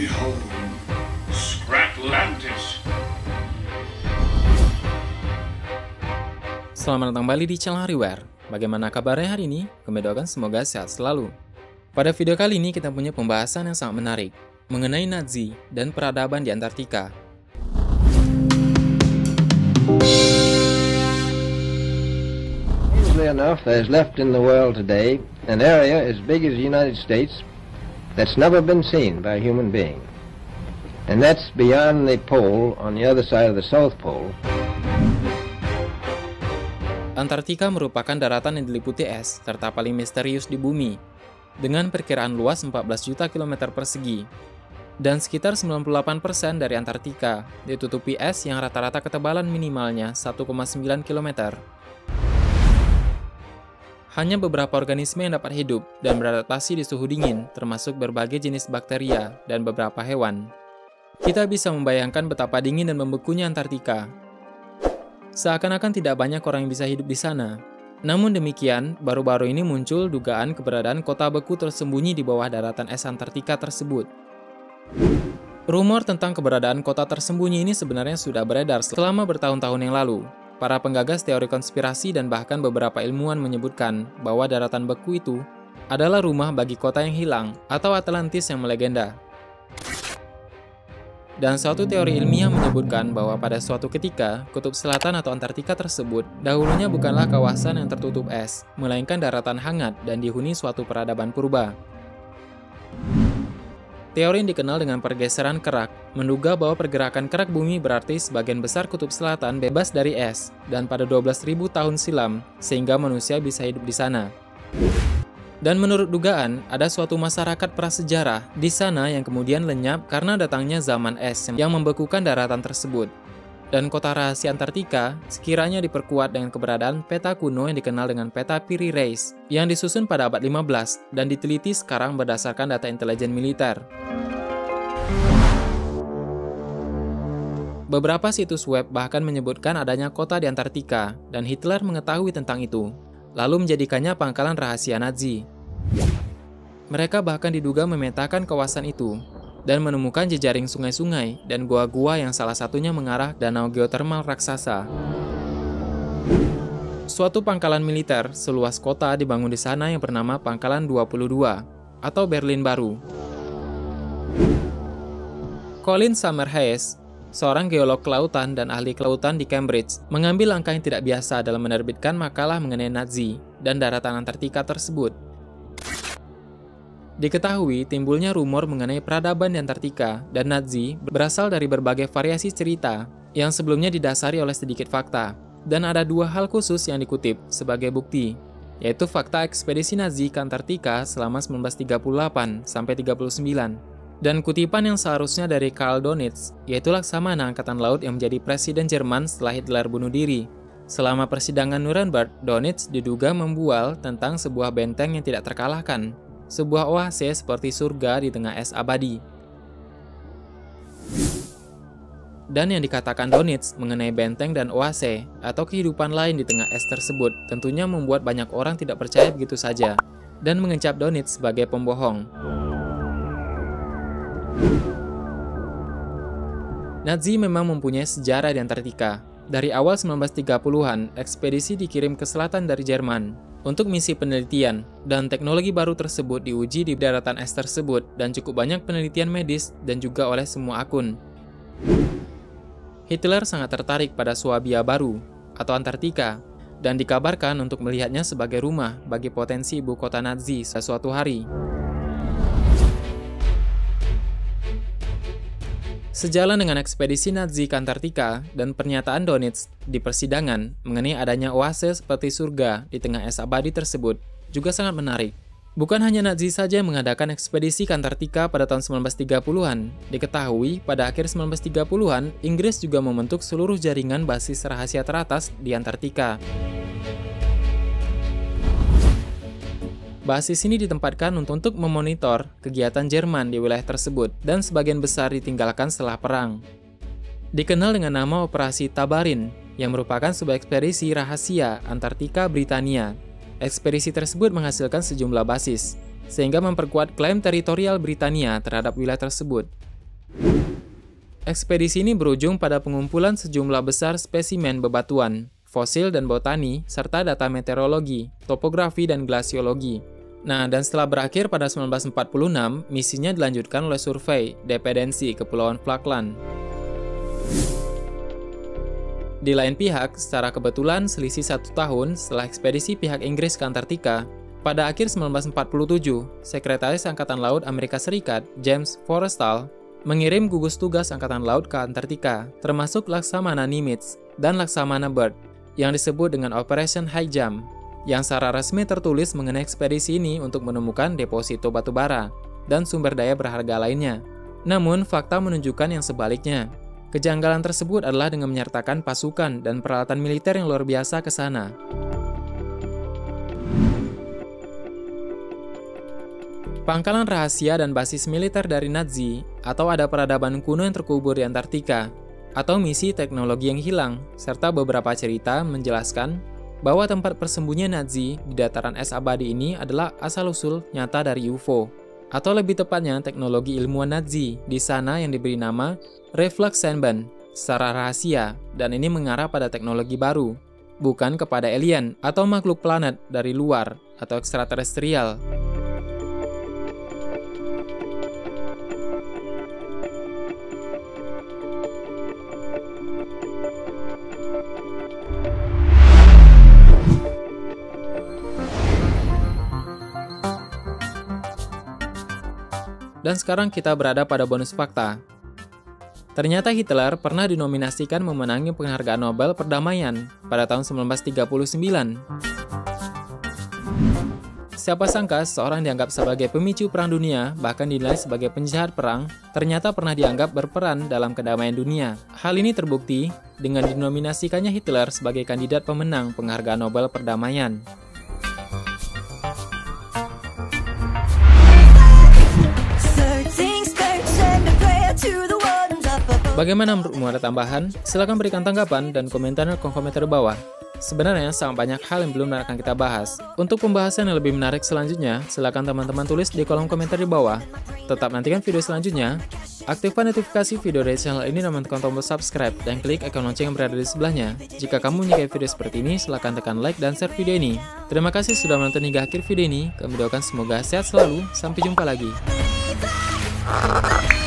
Behold, Scratlantis. Selamat datang kembali di channel Hariware. Bagaimana kabarnya hari ini? Kami doakan semoga sehat selalu. Pada video kali ini kita punya pembahasan yang sangat menarik mengenai Nazi dan peradaban di Antartika. Strangely enough, there's left in the world today an area as big as the United States that's never been seen by a human being. And that's beyond the pole, on the other side of the South Pole. Antartika merupakan daratan yang diliputi es serta paling misterius di bumi, dengan perkiraan luas 14 juta kilometer persegi. Dan sekitar 98% dari Antartika ditutupi es yang rata-rata ketebalan minimalnya 1,9 km. Hanya beberapa organisme yang dapat hidup dan beradaptasi di suhu dingin, termasuk berbagai jenis bakteria dan beberapa hewan. Kita bisa membayangkan betapa dingin dan membekunya Antartika. Seakan-akan tidak banyak orang yang bisa hidup di sana. Namun demikian, baru-baru ini muncul dugaan keberadaan kota beku tersembunyi di bawah daratan es Antartika tersebut. Rumor tentang keberadaan kota tersembunyi ini sebenarnya sudah beredar selama bertahun-tahun yang lalu. Para penggagas teori konspirasi dan bahkan beberapa ilmuwan menyebutkan bahwa daratan beku itu adalah rumah bagi kota yang hilang atau Atlantis yang melegenda. Dan suatu teori ilmiah menyebutkan bahwa pada suatu ketika, kutub selatan atau Antartika tersebut dahulunya bukanlah kawasan yang tertutup es, melainkan daratan hangat dan dihuni suatu peradaban purba. Teori yang dikenal dengan pergeseran kerak menduga bahwa pergerakan kerak bumi berarti sebagian besar kutub selatan bebas dari es dan pada 12.000 tahun silam, sehingga manusia bisa hidup di sana. Dan menurut dugaan, ada suatu masyarakat prasejarah di sana yang kemudian lenyap karena datangnya zaman es yang membekukan daratan tersebut. Dan kota rahasia Antartika sekiranya diperkuat dengan keberadaan peta kuno yang dikenal dengan peta Piri Reis yang disusun pada abad 15 dan diteliti sekarang berdasarkan data intelijen militer. Beberapa situs web bahkan menyebutkan adanya kota di Antartika dan Hitler mengetahui tentang itu, lalu menjadikannya pangkalan rahasia Nazi. Mereka bahkan diduga memetakan kawasan itu dan menemukan jejaring sungai-sungai dan gua-gua yang salah satunya mengarah danau geotermal raksasa. Suatu pangkalan militer seluas kota dibangun di sana yang bernama Pangkalan 22 atau Berlin Baru. Colin Summerhayes, seorang geolog kelautan dan ahli kelautan di Cambridge, mengambil langkah yang tidak biasa dalam menerbitkan makalah mengenai Nazi dan daratan Antartika tersebut. Diketahui timbulnya rumor mengenai peradaban di Antartika dan Nazi berasal dari berbagai variasi cerita yang sebelumnya didasari oleh sedikit fakta. Dan ada dua hal khusus yang dikutip sebagai bukti, yaitu fakta ekspedisi Nazi ke Antartika selama 1938-39, dan kutipan yang seharusnya dari Karl Donitz, yaitu Laksamana Angkatan Laut yang menjadi presiden Jerman setelah Hitler bunuh diri. Selama persidangan Nuremberg, Donitz diduga membual tentang sebuah benteng yang tidak terkalahkan, sebuah oase seperti surga di tengah es abadi. Dan yang dikatakan Donitz mengenai benteng dan oase atau kehidupan lain di tengah es tersebut tentunya membuat banyak orang tidak percaya begitu saja dan mengecap Donitz sebagai pembohong. Nazi memang mempunyai sejarah di Antartika. Dari awal 1930-an, ekspedisi dikirim ke selatan dari Jerman untuk misi penelitian, dan teknologi baru tersebut diuji di daratan es tersebut dan cukup banyak penelitian medis dan juga oleh semua akun. Hitler sangat tertarik pada Swabia Baru atau Antartika dan dikabarkan untuk melihatnya sebagai rumah bagi potensi ibu kota Nazi sesuatu hari. Sejalan dengan ekspedisi Nazi ke Antartika dan pernyataan Donitz di persidangan mengenai adanya oase seperti surga di tengah es abadi tersebut juga sangat menarik. Bukan hanya Nazi saja yang mengadakan ekspedisi ke Antartika pada tahun 1930-an. Diketahui pada akhir 1930-an, Inggris juga membentuk seluruh jaringan basis rahasia teratas di Antartika. Basis ini ditempatkan untuk memonitor kegiatan Jerman di wilayah tersebut dan sebagian besar ditinggalkan setelah perang. Dikenal dengan nama Operasi Tabarin, yang merupakan sebuah ekspedisi rahasia Antartika Britania. Ekspedisi tersebut menghasilkan sejumlah basis, sehingga memperkuat klaim teritorial Britania terhadap wilayah tersebut. Ekspedisi ini berujung pada pengumpulan sejumlah besar spesimen bebatuan, fosil dan botani, serta data meteorologi, topografi, dan glasiologi. Nah, dan setelah berakhir pada 1946, misinya dilanjutkan oleh survei dependensi Kepulauan Falkland. Di lain pihak, secara kebetulan selisih 1 tahun setelah ekspedisi pihak Inggris ke Antartika, pada akhir 1947, Sekretaris Angkatan Laut Amerika Serikat, James Forrestal, mengirim gugus tugas Angkatan Laut ke Antartika, termasuk Laksamana Nimitz dan Laksamana Byrd, yang disebut dengan Operation High Jump, yang secara resmi tertulis mengenai ekspedisi ini untuk menemukan deposito batu bara dan sumber daya berharga lainnya. Namun, fakta menunjukkan yang sebaliknya. Kejanggalan tersebut adalah dengan menyertakan pasukan dan peralatan militer yang luar biasa ke sana. Pangkalan rahasia dan basis militer dari Nazi, atau ada peradaban kuno yang terkubur di Antartika, atau misi teknologi yang hilang, serta beberapa cerita menjelaskan bahwa tempat persembunyian Nazi di dataran es abadi ini adalah asal-usul nyata dari UFO, atau lebih tepatnya teknologi ilmuwan Nazi di sana yang diberi nama Reflexenbahn secara rahasia, dan ini mengarah pada teknologi baru, bukan kepada alien atau makhluk planet dari luar atau ekstraterestrial. Dan sekarang kita berada pada bonus fakta. Ternyata Hitler pernah dinominasikan memenangi penghargaan Nobel Perdamaian pada tahun 1939. Siapa sangka seorang dianggap sebagai pemicu perang dunia, bahkan dinilai sebagai penjahat perang, ternyata pernah dianggap berperan dalam kedamaian dunia. Hal ini terbukti dengan dinominasikannya Hitler sebagai kandidat pemenang penghargaan Nobel Perdamaian. Bagaimana menurutmu, ada tambahan? Silahkan berikan tanggapan dan komentar di kolom komentar di bawah. Sebenarnya sangat banyak hal yang belum akan kita bahas. Untuk pembahasan yang lebih menarik selanjutnya, silahkan teman-teman tulis di kolom komentar di bawah. Tetap nantikan video selanjutnya. Aktifkan notifikasi video dari channel ini dan tekan tombol subscribe dan klik ikon lonceng yang berada di sebelahnya. Jika kamu menyukai video seperti ini, silahkan tekan like dan share video ini. Terima kasih sudah menonton hingga akhir video ini. Kami doakan semoga sehat selalu. Sampai jumpa lagi.